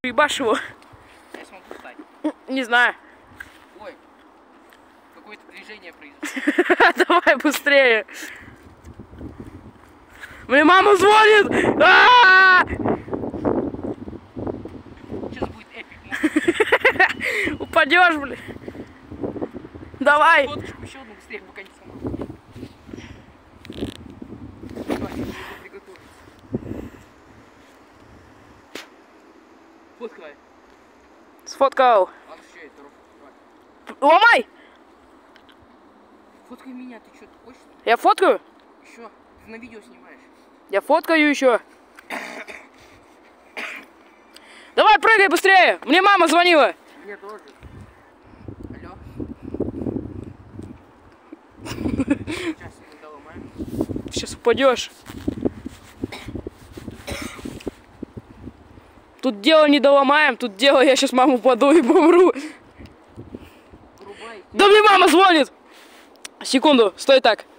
Ебашь его. Я смогу встать. Не знаю. Ой, какое-то движение произошло. Давай быстрее. Мне мама звонит. Сейчас будет эпик. Упадешь, блин. Давай. Фоточку еще одну быстрее, пока не сломал. Давай, приготовиться. Фоткай. Сфоткал. Ладно, все, это руку. Ломай. Фоткай меня, ты что, хочешь? Я фоткаю? Еще, ты на видео снимаешь. Я фоткаю еще. Давай, прыгай быстрее. Мне мама звонила. Мне тоже. Алло. Сейчас мы доломаем. Сейчас упадешь. Тут дело не доломаем, тут дело я сейчас маму упаду и помру. Врубай. Да мне мама звонит. Секунду, стой так.